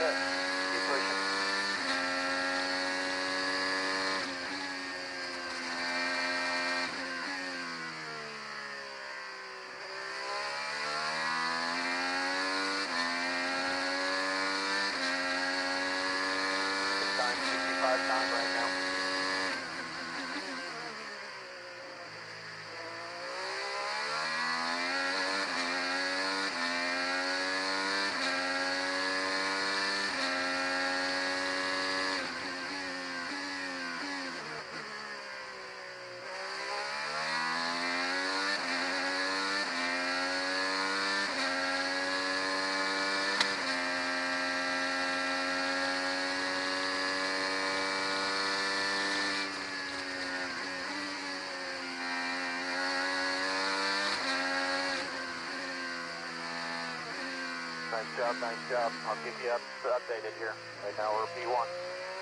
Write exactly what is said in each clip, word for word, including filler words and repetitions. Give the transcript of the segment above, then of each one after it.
it. Keep pushing. Good time, sixty-five time right now. Nice job, nice job. I'll keep you up, updated here. Right now we're P one.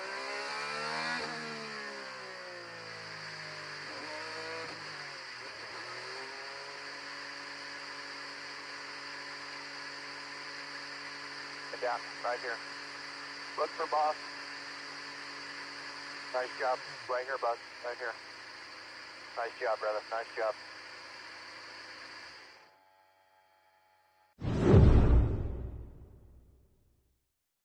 Get down, right here. Look for boss. Nice job. Right here, bud. Right here. Nice job, brother. Nice job.